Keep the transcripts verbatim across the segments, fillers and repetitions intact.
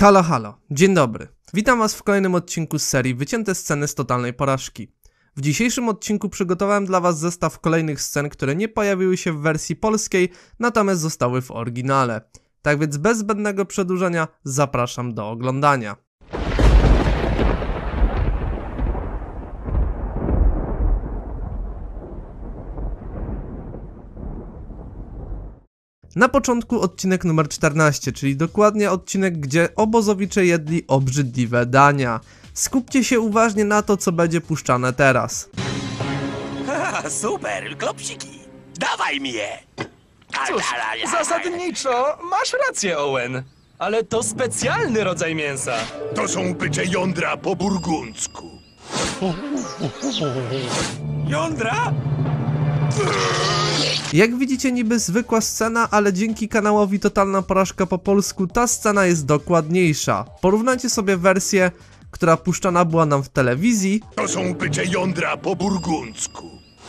Halo, halo, dzień dobry. Witam was w kolejnym odcinku z serii Wycięte sceny z totalnej porażki. W dzisiejszym odcinku przygotowałem dla was zestaw kolejnych scen, które nie pojawiły się w wersji polskiej, natomiast zostały w oryginale. Tak więc bez zbędnego przedłużania zapraszam do oglądania. Na początku odcinek numer czternaście, czyli dokładnie odcinek, gdzie obozowicze jedli obrzydliwe dania. Skupcie się uważnie na to, co będzie puszczane teraz. Ha, super, klopsiki! Dawaj mi je! Cóż, zasadniczo masz rację, Owen. Ale to specjalny rodzaj mięsa. To są bycze jądra po burgundzku. Jądra? Jak widzicie, niby zwykła scena, ale dzięki kanałowi Totalna Porażka po polsku ta scena jest dokładniejsza. Porównajcie sobie wersję, która puszczana była nam w telewizji. To są bycze jądra po burgundzku.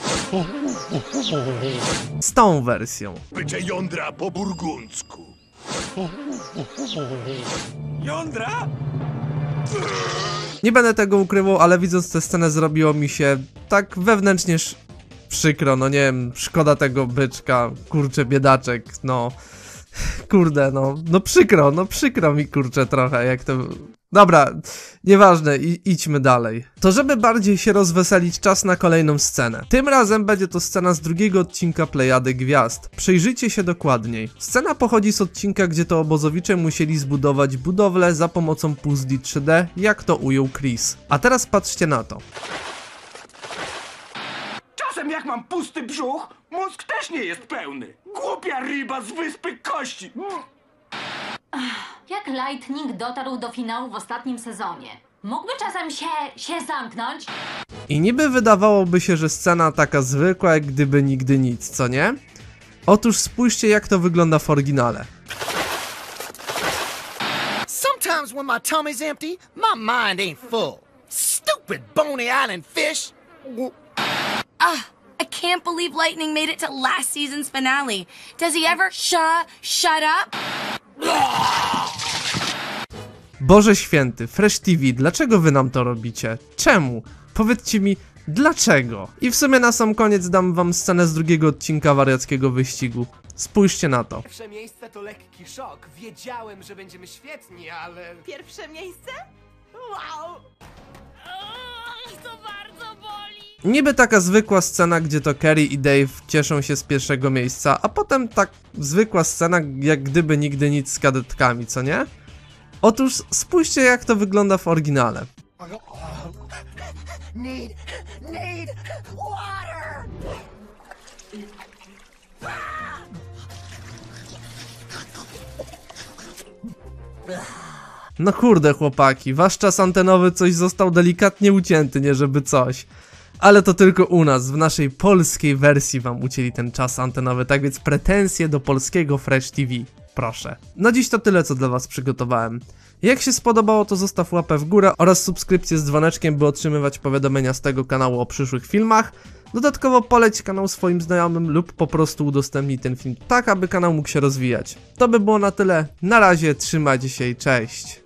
Z tą wersją. Bycze jądra po burgundzku. Jądra? Nie będę tego ukrywał, ale widząc tę scenę zrobiło mi się tak wewnętrznie przykro, no nie wiem, szkoda tego byczka, kurczę, biedaczek, no kurde, no, no przykro, no przykro mi, kurczę, trochę, jak to... Dobra, nieważne, I, idźmy dalej. To żeby bardziej się rozweselić, czas na kolejną scenę. Tym razem będzie to scena z drugiego odcinka Plejady Gwiazd. Przyjrzyjcie się dokładniej. Scena pochodzi z odcinka, gdzie to obozowicze musieli zbudować budowlę za pomocą puzli trzy D, jak to ujął Chris. A teraz patrzcie na to. Czasem jak mam pusty brzuch, mózg też nie jest pełny. Głupia ryba z wyspy Kości. Jak Lightning dotarł do finału w ostatnim sezonie? Mógłby czasem się, się zamknąć? I niby wydawałoby się, że scena taka zwykła, jak gdyby nigdy nic, co nie? Otóż spójrzcie, jak to wygląda w oryginale. Sometimes when my tummy's empty, my mind ain't full. Stupid Boney Island fish. Ah, I can't believe Lightning made it to last season's finale. Does he ever shut, shut up? Boże święty, Fresh T V, dlaczego wy nam to robicie? Czemu? Powiedzcie mi, dlaczego? I w sumie na sam koniec dam wam scenę z drugiego odcinka Wariackiego Wyścigu. Spójrzcie na to. Pierwsze miejsce to lekki szok. Wiedziałem, że będziemy świetni, ale... Pierwsze miejsce? Wow! O, to bardzo boli! Niby taka zwykła scena, gdzie to Kerry i Dave cieszą się z pierwszego miejsca, a potem tak zwykła scena, jak gdyby nigdy nic z kadetkami, co nie? Otóż spójrzcie, jak to wygląda w oryginale. Need, need water. No kurde, chłopaki, wasz czas antenowy coś został delikatnie ucięty, nie żeby coś. Ale to tylko u nas, w naszej polskiej wersji wam ucięli ten czas antenowy, tak więc pretensje do polskiego Fresh T V, proszę. Na dziś to tyle, co dla was przygotowałem. Jak się spodobało, to zostaw łapę w górę oraz subskrypcję z dzwoneczkiem, by otrzymywać powiadomienia z tego kanału o przyszłych filmach. Dodatkowo poleć kanał swoim znajomym lub po prostu udostępnij ten film tak, aby kanał mógł się rozwijać. To by było na tyle, na razie, trzymajcie się i cześć.